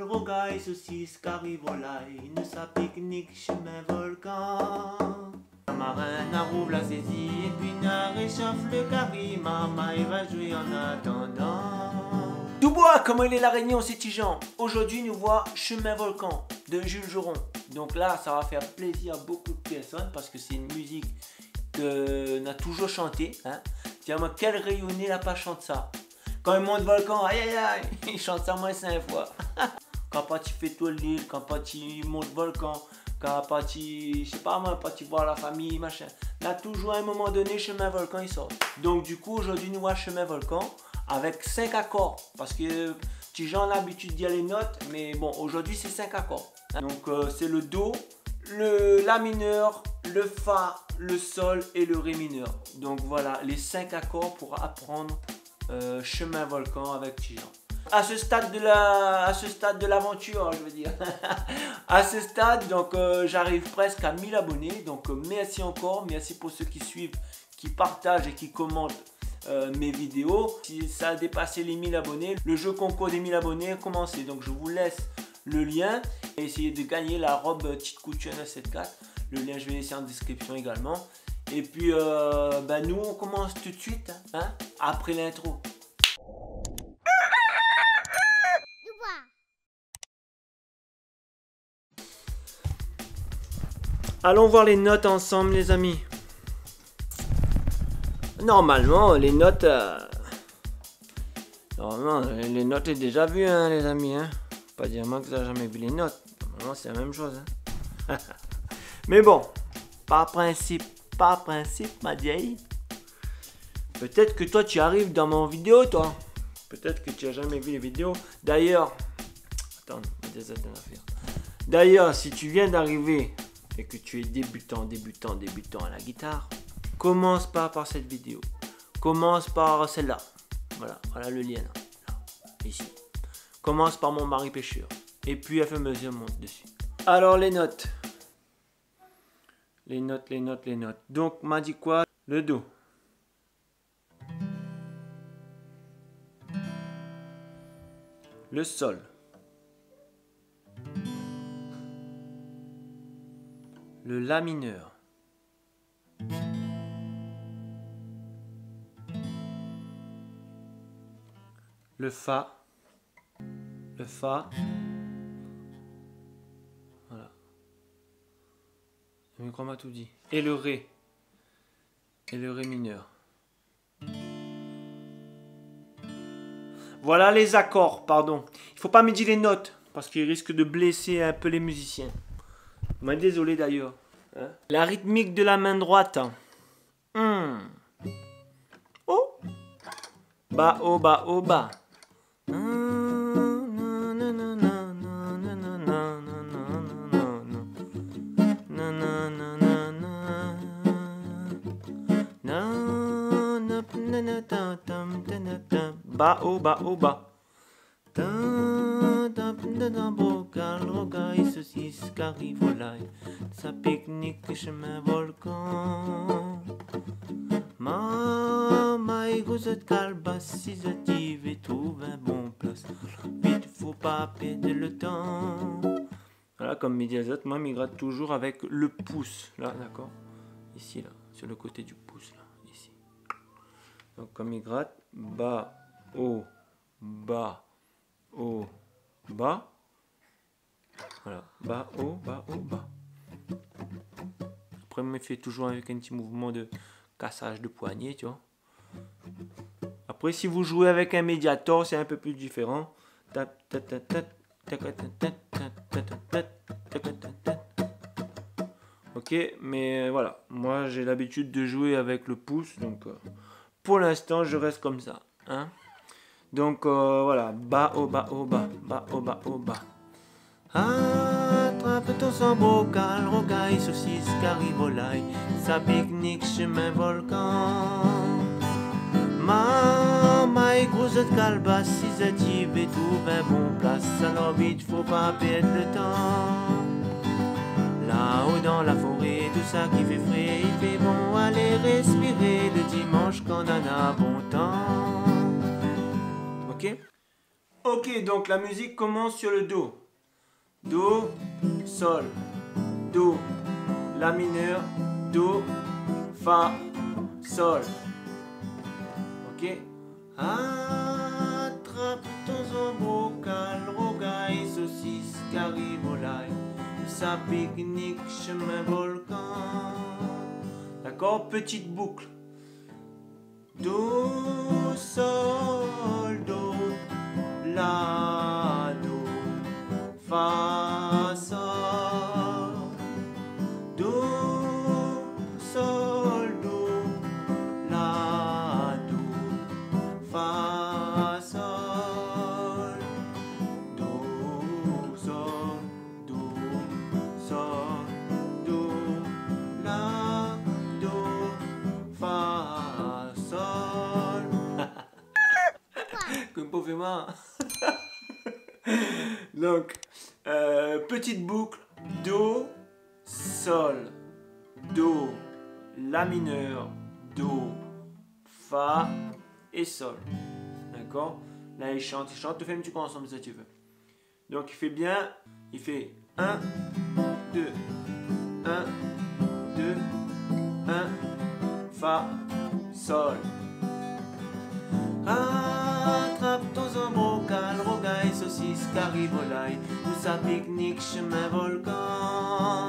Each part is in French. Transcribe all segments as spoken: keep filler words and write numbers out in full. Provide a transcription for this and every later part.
rogaille, saucisse, curry, volaille, ne sa pique-nique, chemin volcan. La marraine rouvre la saisie, et puis n'a réchauffe le curry, maman il va jouer en attendant. Dubois, comment il est la Réunion, c'est Tijan. Aujourd'hui, nous voit Chemin Volcan de Jules Joron. Donc là, ça va faire plaisir à beaucoup de personnes parce que c'est une musique qu'on a toujours chanté. Hein. Tiens-moi, quel rayonné n'a pas chanté ça. Quand il monte Volcan, aïe aïe aïe, il chante ça moins cinq fois. Quand pas tu fais tout l'île, quand pas tu montes Volcan, quand pas tu, je sais pas moi, pas tu vois la famille, machin. Là, toujours à un moment donné, Chemin Volcan, il sort. Donc du coup, aujourd'hui, nous voit Chemin Volcan avec cinq accords. Parce que Tijan a l'habitude d'y aller les notes, mais bon, aujourd'hui, c'est cinq accords. Donc euh, c'est le Do, le La mineur, le Fa, le Sol et le Ré mineur. Donc voilà, les cinq accords pour apprendre euh, Chemin Volcan avec Tijan. À ce stade de la, à ce stade de l'aventure, je veux dire, à ce stade, donc euh, j'arrive presque à mille abonnés. Donc euh, merci encore, merci pour ceux qui suivent, qui partagent et qui commentent euh, mes vidéos. Si ça a dépassé les mille abonnés, le jeu concours des mille abonnés a commencé. Donc je vous laisse le lien et essayer de gagner la robe petite couture neuf cent soixante-quatre. Le lien je vais laisser en description également. Et puis euh, ben nous on commence tout de suite hein, après l'intro. Allons voir les notes ensemble les amis. Normalement les notes euh... normalement les notes est déjà vues hein, les amis hein. Pas dire moi que tu n'as jamais vu les notes. Normalement c'est la même chose hein. Mais bon, par principe, par principe ma vieille. Peut-être que toi tu arrives dans mon vidéo toi. Peut-être que tu n'as jamais vu les vidéos. D'ailleurs, attends, des affaires. D'ailleurs, si tu viens d'arriver et que tu es débutant, débutant, débutant à la guitare, commence pas par cette vidéo. Commence par celle-là. Voilà, voilà le lien là, là, ici. Commence par mon mari pêcheur. Et puis à fur et à mesure monte dessus. Alors les notes. Les notes, les notes, les notes. Donc m'a dit quoi? Le Do. Le Sol. Le La mineur. Le Fa. Le Fa. Voilà. Le micro m'a tout dit. Et le Ré. Et le Ré mineur. Voilà les accords, pardon. Il faut pas me dire les notes, parce qu'il risque de blesser un peu les musiciens. Mais désolé d'ailleurs. Hein? La rythmique de la main droite. Hmm. Oh. Bas, haut, bas, haut, bas. Bas, haut, bas, haut, bas. Bocal, rogaille, saucisse, curry, volaille, sa pique-nique, chemin volcan. Maman, égouzette, calebasse, cisative et trouve un bon place. Vite, faut pas perdre le temps. Voilà, comme mes diazotes, moi, il gratte toujours avec le pouce, là, d'accord? Ici, là, sur le côté du pouce, là, ici. Donc, comme il gratte, bas, haut, bas, haut, bas. Voilà, bas, haut, bas, haut, bas. Après, je me fais toujours avec un petit mouvement de cassage de poignet, tu vois. Après, si vous jouez avec un médiator, c'est un peu plus différent. Ok, mais voilà, moi j'ai l'habitude de jouer avec le pouce, donc euh, pour l'instant je reste comme ça, hein. Donc euh, voilà, bas, haut, bas, haut, bas, bas, haut, bas, haut, bas. Attrape ton sang bocal, rogaille, saucisse, curry, volaille, sa pique-nique, chemin volcan. Maman, égouzette, calebasse, cisative et trouve un bon place. Alors vite, faut pas perdre le temps. Là-haut dans la forêt, tout ça qui fait frais, il fait bon aller respirer le dimanche quand on en a bon temps. Ok? Ok, donc la musique commence sur le Do. Do, Sol, Do, La mineur, Do, Fa, Sol. Ok. Attrape ton embocal, rogaille, saucisse, carrie, volaille. Ça pique-nique, chemin, volcan. D'accord? Petite boucle. Do, Sol, Do, La, Do, Fa, Sol. Do, Sol, Do, La, Do, Fa, Sol. Do, Sol, Do, Sol, Do, La, Do, Fa, Sol. Comme pour faire moi. Donc, euh, petite boucle, Do, Sol, Do, La mineur, Do, Fa et Sol. D'accord? Là, il chante, il chante, tu fais un petit peu ensemble si tu veux. Donc, il fait bien, il fait un, deux, un, deux, un, Fa, Sol. Attrape ton embocal, rogaille, saucisse, carrie, volaille, où ça pique-nique, chemin, volcan.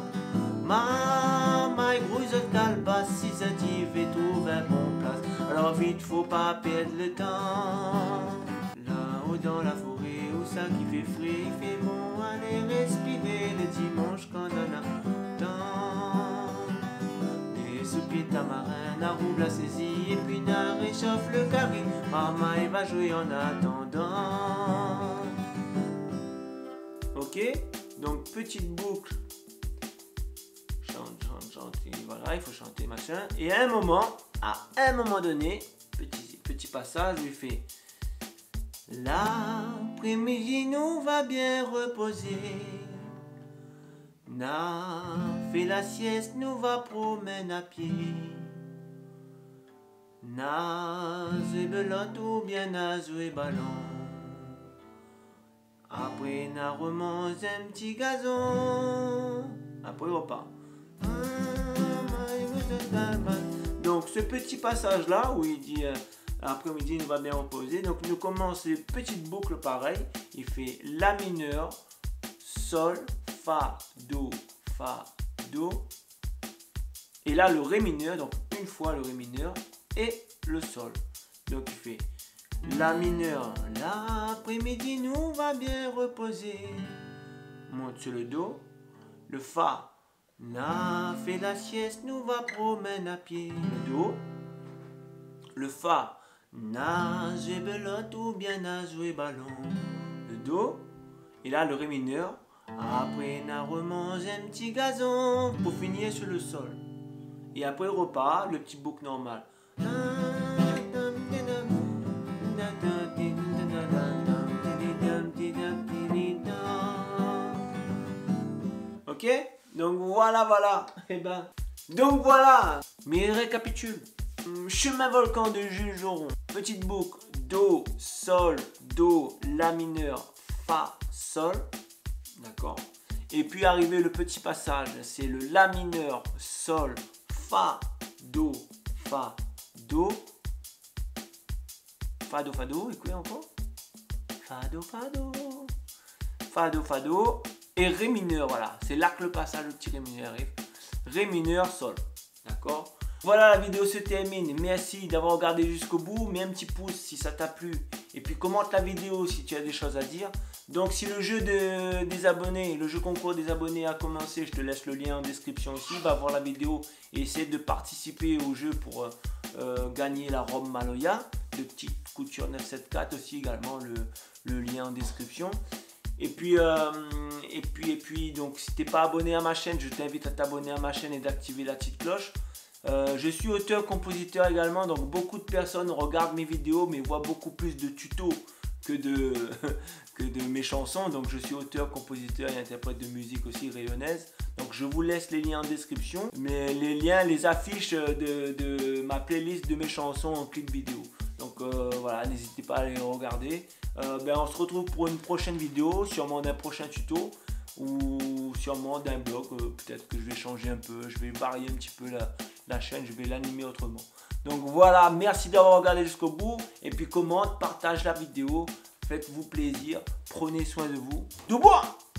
Maman, grouille, calebasse, si ça t'y fait tout vers bon place. Alors vite, faut pas perdre le temps. Là-haut dans la forêt, où ça qui fait frais, il fait bon, aller respirer le dimanche quand on a temps. Des sous-pieds tamarin, la roue la saisie, et puis n'a réchauffe le carré. Maman, il va jouer en attendant. Ok? Donc, petite boucle. Chante, chante, chante, et voilà, il faut chanter, machin. Et à un moment, à un moment donné, petit, petit passage, il fait l'après-midi, nous va bien reposer. N'a fait la sieste, nous va promener à pied. N'a joué belote ou bien n'a joué ballon. Après n'a remonté un petit gazon. Après repas. Donc ce petit passage là où il dit euh, après-midi nous va bien reposer. Donc nous commence les petites boucles pareilles. Il fait La mineur, Sol, Fa, Do, Fa, Do. Et là le Ré mineur, donc une fois le Ré mineur et le Sol. Donc il fait La mineur, l'après-midi nous va bien reposer. Monte sur le Do. Le Fa, n'a fait la sieste, nous va promener à pied. Le Do. Le Fa, n'a joué belote ou bien n'a joué ballon. Le Do. Et là le Ré mineur. Après n'a remange un petit gazon. Pour finir sur le Sol. Et après repas, le petit boucle normal. Ok? Donc voilà, voilà. Et ben, donc voilà. Mais récapitule. Chemin volcan de Jules Joron. Petite boucle. Do, Sol, Do, La mineur, Fa, Sol. D'accord? Et puis arrivé le petit passage. C'est le La mineur, Sol, Fa, Do, Fa, Do. Fa, Do, Fa, Do. Écoutez encore. Fa, Do, Fa, Do. Fa, Do, Fa, Do. Et Ré mineur, voilà. C'est là que le passage, le petit Ré mineur arrive. Ré mineur, Sol. D'accord? Voilà, la vidéo se termine. Merci d'avoir regardé jusqu'au bout. Mets un petit pouce si ça t'a plu. Et puis commente la vidéo si tu as des choses à dire. Donc si le jeu de, des abonnés, le jeu concours des abonnés a commencé, je te laisse le lien en description aussi. Va voir la vidéo et essaie de participer au jeu pour euh, gagner la robe Maloya de petite couture neuf cent soixante-quatorze aussi également, le, le lien en description. Et puis, euh, et puis, et puis, donc si tu n'es pas abonné à ma chaîne, je t'invite à t'abonner à ma chaîne et d'activer la petite cloche. Euh, je suis auteur-compositeur également, donc beaucoup de personnes regardent mes vidéos mais voient beaucoup plus de tutos que de, que de mes chansons. Donc je suis auteur, compositeur et interprète de musique aussi rayonnaise. Donc je vous laisse les liens en description, mais les liens, les affiches de, de ma playlist de mes chansons en clip vidéo. Donc euh, voilà, n'hésitez pas à les regarder. Euh, ben, on se retrouve pour une prochaine vidéo, sûrement d'un prochain tuto ou sûrement d'un blog. Euh, peut-être que je vais changer un peu, je vais varier un petit peu la, la chaîne, je vais l'animer autrement. Donc voilà, merci d'avoir regardé jusqu'au bout. Et puis commente, partage la vidéo, faites-vous plaisir, prenez soin de vous. Du bois!